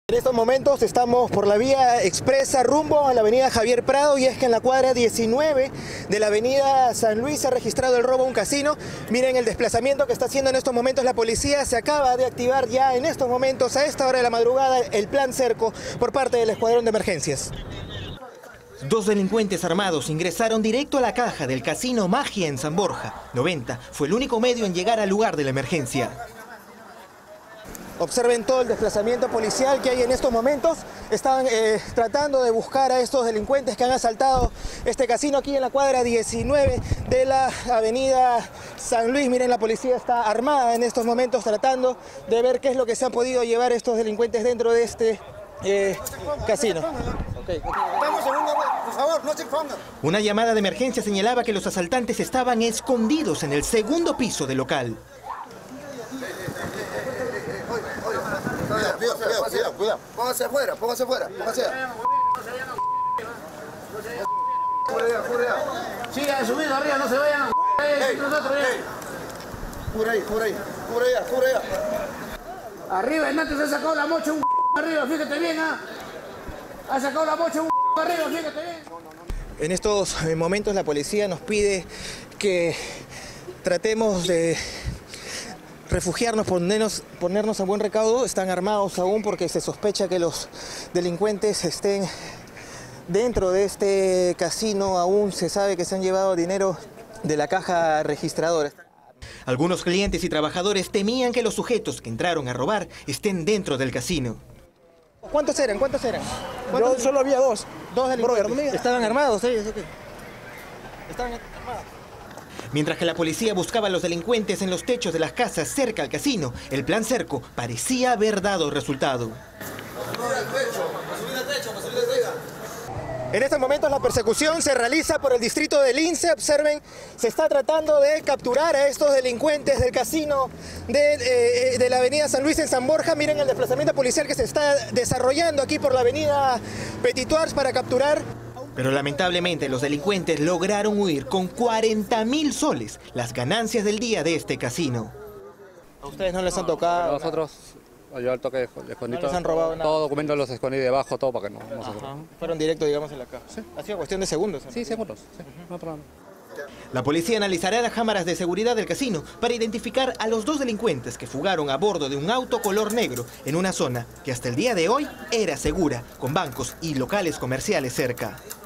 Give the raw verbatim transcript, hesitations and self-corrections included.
En estos momentos estamos por la vía expresa rumbo a la avenida Javier Prado, y es que en la cuadra diecinueve de la avenida San Luis se ha registrado el robo a un casino. Miren el desplazamiento que está haciendo en estos momentos la policía. Se acaba de activar ya en estos momentos, a esta hora de la madrugada, el plan cerco por parte del escuadrón de emergencias. Dos delincuentes armados ingresaron directo a la caja del casino Magia en San Borja. noventa fue el único medio en llegar al lugar de la emergencia. Observen todo el desplazamiento policial que hay en estos momentos. Están eh, tratando de buscar a estos delincuentes que han asaltado este casino aquí en la cuadra diecinueve de la avenida San Luis. Miren, la policía está armada en estos momentos tratando de ver qué es lo que se han podido llevar estos delincuentes dentro de este eh, casino. Okay, okay. Por favor, no se expongan. Una llamada de emergencia señalaba que los asaltantes estaban escondidos en el segundo piso del local. Cuidado, cuidado, cuidado, cuidado. Póngase afuera, póngase afuera, póngase. Sigan subiendo arriba, no se vayan. Cura ahí, cura ahí, cura allá, cura allá. Arriba, Hernández se ha sacado la mocha un arriba, fíjate bien, ¿ah? Ha sacado la mocha un arriba, fíjate bien. En estos momentos la policía nos pide que tratemos de refugiarnos, ponernos, ponernos a buen recaudo. Están armados aún porque se sospecha que los delincuentes estén dentro de este casino. Aún se sabe que se han llevado dinero de la caja registradora. Algunos clientes y trabajadores temían que los sujetos que entraron a robar estén dentro del casino. ¿Cuántos eran? ¿Cuántos eran? ¿Cuántos? Yo solo había dos. Dos delincuentes. Brother, ¿Estaban armados ellos? ¿Sí? ¿Estaban armados? Mientras que la policía buscaba a los delincuentes en los techos de las casas cerca al casino, el plan cerco parecía haber dado resultado. En estos momentos la persecución se realiza por el distrito de Lince. Observen, se está tratando de capturar a estos delincuentes del casino de, eh, de la avenida San Luis en San Borja. Miren el desplazamiento policial que se está desarrollando aquí por la avenida Petitoars para capturar. Pero lamentablemente los delincuentes lograron huir con cuarenta mil soles, las ganancias del día de este casino. ¿A ustedes no les han tocado? A nosotros, yo al toque de escondí ¿No les han robado nada? Todos documentos los escondí debajo, todo para que no, no se Ajá. Fueron directos, digamos, en la caja. Sí. Ha sido cuestión de segundos. ¿No? Sí, segundos. Sí, no hay problema. La policía analizará las cámaras de seguridad del casino para identificar a los dos delincuentes que fugaron a bordo de un auto color negro en una zona que hasta el día de hoy era segura, con bancos y locales comerciales cerca.